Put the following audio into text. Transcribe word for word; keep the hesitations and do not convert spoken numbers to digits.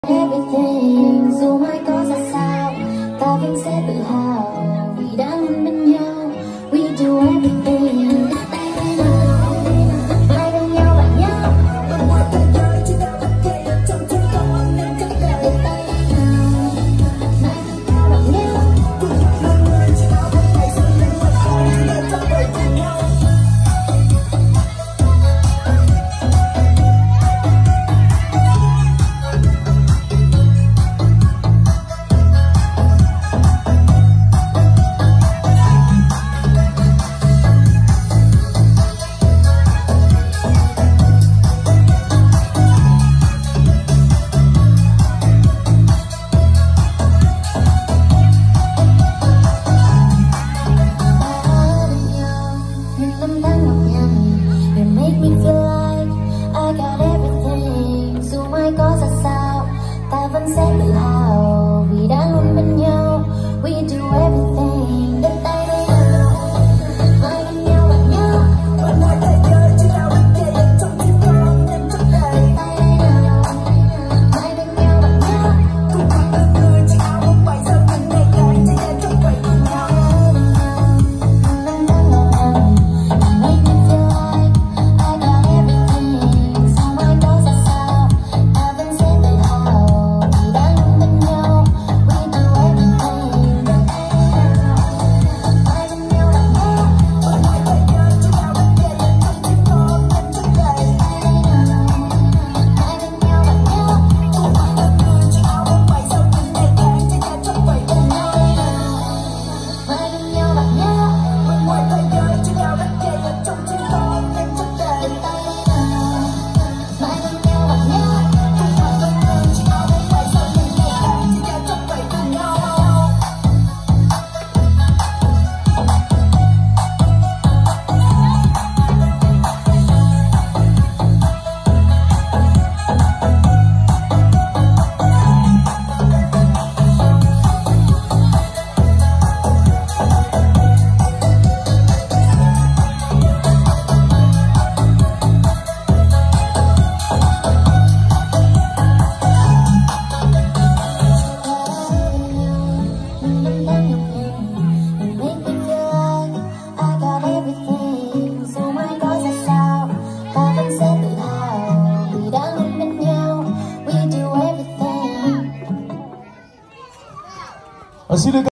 Everything dù mai có ra sao, ta vẫn sẽ tự hào vì đã luôn bên nhau. We do everything. Hai bên nhau bạn nhé. Bên ngoài thế giới chỉ ta vẫn chạy ở trong chúng con nên cách để tay nào. Hai bên nhau bạn nhé. Cùng nhau là người chỉ có một ngày sống lên ngoài khỏi chúng ta trong đời cùng nhau. Năm tháng ngọc nhằn, you make me feel like I got everything. Dù mai có ra sao, ta vẫn sẽ tự hào vì đã luôn bên nhau. We do everything. Đến tay đây nào, hai bên nhau bạn nhé. Bên ngoài thế giới chỉ ta vẫn chạy ở trong tim con nên chắc đời. Đến tay đây nào, hai bên nhau bạn nhé. Cùng nhau là người chỉ áo một bài giờ từng ngày ngày chỉ để trong quay cùng nhau. Xin được